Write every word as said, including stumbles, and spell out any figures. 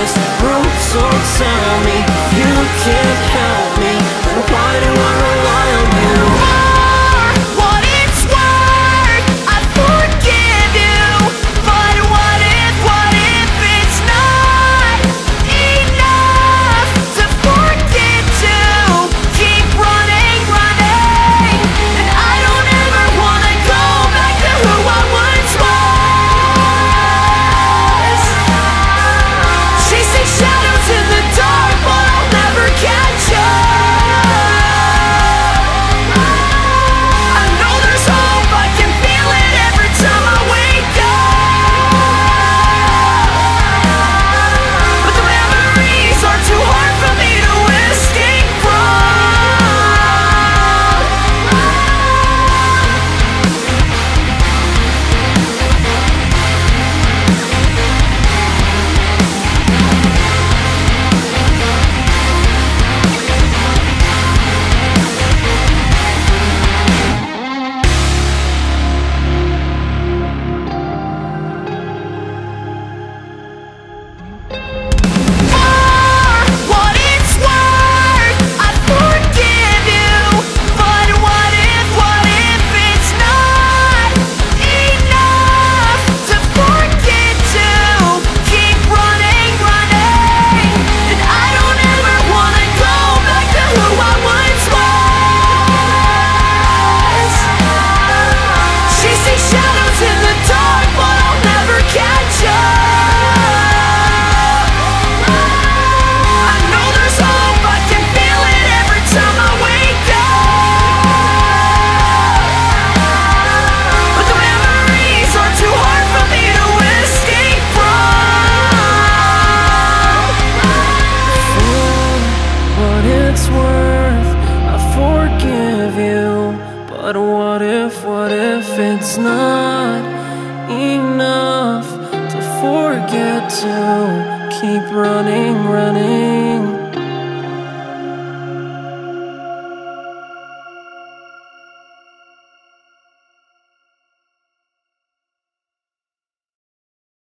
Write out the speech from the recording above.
this room, so tell me you can't help me, then why do I rely on you? For what it's worth, I forgive you. But what if, what if it's not enough to forget to keep running, running? And I don't ever wanna go back to who I once was. Chasing shadows in the dark, but I'll never catch up. I know there's hope, I can feel it every time I wake up. But the memories are too hard for me to escape from. For what it's worth, I forgive you. But what if, what if it's not enough to forget to keep running, running? And I don't ever wanna go back to who I once was. Chasing shadows in the dark, but I'll never catch up. I know there's hope, I can feel it every time I wake up. But the memories are too hard for me to escape from. For what it's worth, I forgive you. But what if, what if it's not enough to forget to keep running, running?